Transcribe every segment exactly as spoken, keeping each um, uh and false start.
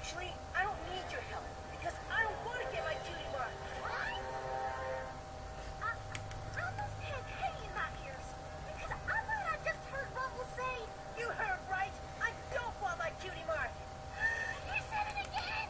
Actually, I don't need your help, because I don't want to get my cutie mark. What? I, I almost had hay in my ears, because I thought I just heard Rumble say... You heard right. I don't want my cutie mark. He said it again!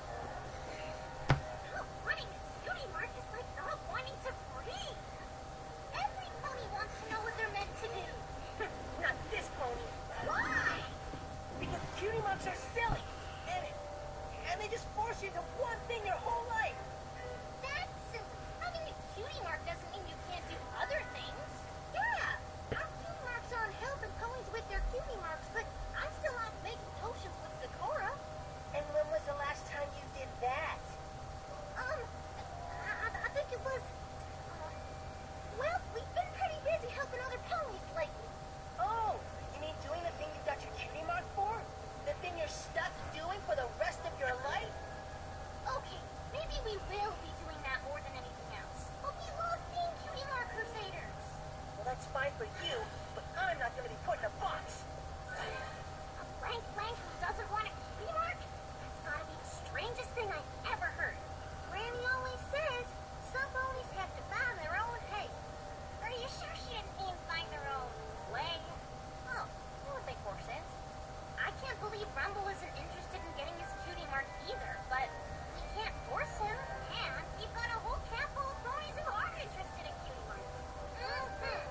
Oh, wanting a cutie mark is like not wanting to breathe. Every pony wants to know what they're meant to do. Not this pony. Why? Because cutie marks are silly. And, and they just force you into one thing your whole life. That's silly. Having a cutie mark doesn't mean you can't do other things. Yeah, our cutie marks are on helping ponies with their cutie marks, but I still like making potions with Sakura. And when was the last time you did that? Um, I, I think it was... Uh, well, we've been pretty busy helping other ponies lately. Oh, you mean doing the thing you got your cutie mark for? The thing you're stuck doing for the rest of your life? Okay, maybe we will be doing that more than anything else. But we love being cutie mark crusaders. Well, that's fine for you, but I'm not going to be put in a box. A blank blank who doesn't want a cutie mark? That's gotta be the strangest thing I've ever heard. Granny always says some ponies have to find their own hay. Are you sure she didn't mean find their own way? Oh, that would make more sense. I can't believe Rumble isn't interested in getting his cutie mark either, but we can't force him, and we've got a whole camp full of ponies who are interested in cutie marks. Mm-hmm.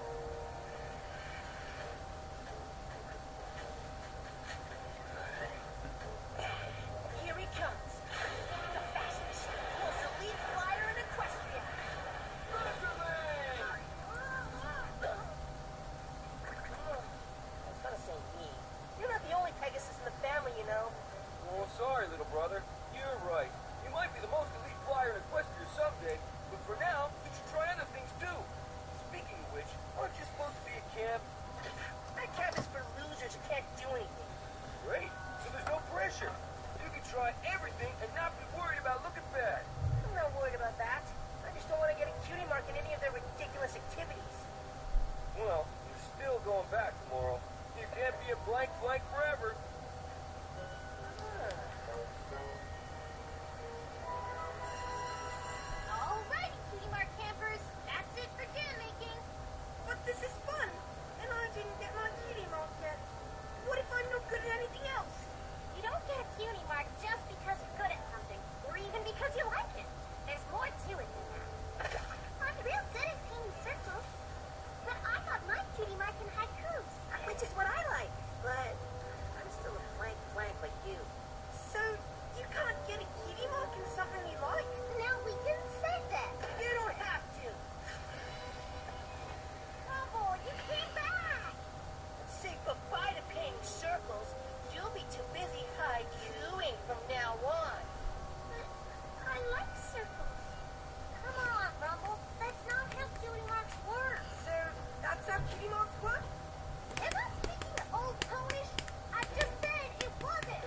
Here he comes. The fastest, most elite flyer in Equestria. I was gonna say me. You're not the only Pegasus in the family, you know. Oh, sorry, little brother. You're right. You might be the most elite flyer in Equestria someday, but for now, you should try other things too. Speaking of which, aren't you supposed to be at camp? That camp is for losers who can't do anything. Great. So there's no pressure. You can try everything and not be worried about looking bad. I'm not worried about that. I just don't want to get a cutie mark in any of their ridiculous activities. Well, you're still going back tomorrow. You can't be a blank blank forever. Alrighty, cutie mark campers, that's it for jam making. But this is fun, and I didn't get my cutie mark yet. What if I'm no good at anything else? You don't get a cutie mark just because you're good at something, or even because you like it. There's more to it than that. I'm real good at painting circles, but I got my cutie mark in haikus. Which is what I like, but I'm still a blank blank like you. So, you can't get a cutie mark in something you like? No, we didn't say that. You don't have to. Rumble, you came back. Say goodbye to painting circles. You'll be too busy haikuing from now on. But I like circles. Come on, Rumble. That's not how cutie marks work. So, that's how cutie marks work? Am I speaking old Polish? I just said it wasn't.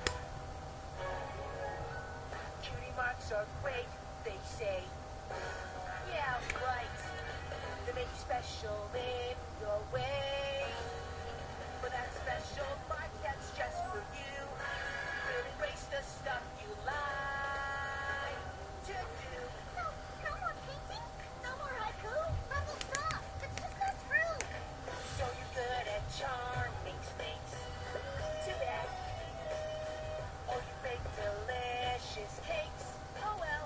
Cutie marks are great, they say. Yeah, right. They make you special in your way. But that special mark that's just for you will erase the stuff you like to do. No, no more painting. No more haiku. Rumble, stop. It's just not true. So you're good at charming snakes. Too bad. Or you bake delicious cakes. Oh well.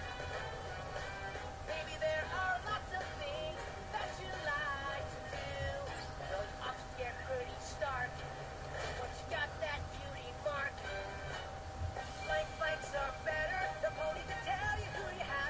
Maybe there are lots of things that you like to do. Though you often get pretty stark once you got that cutie mark. Blank blanks are better. The pony to tell you who you have.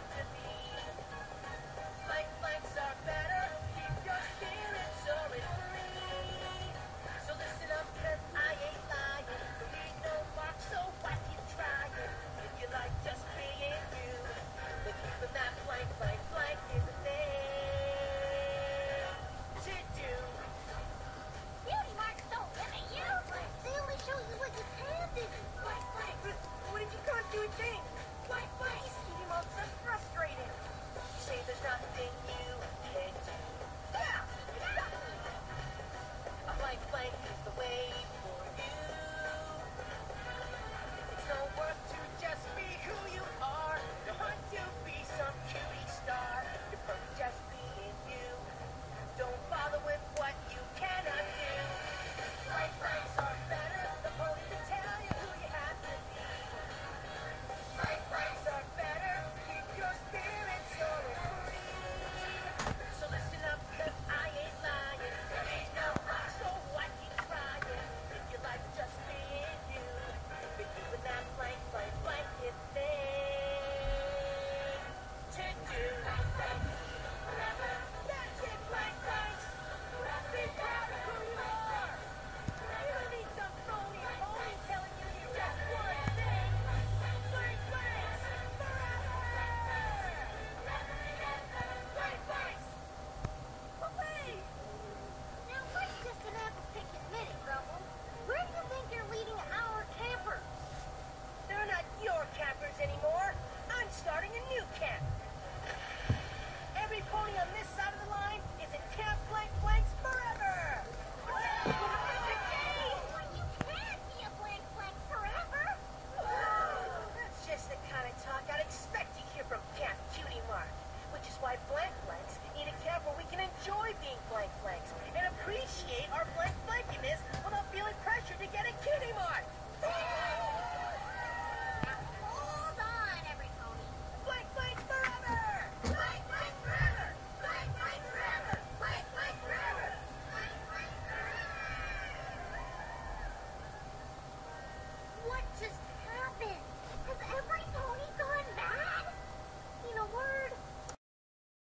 can't.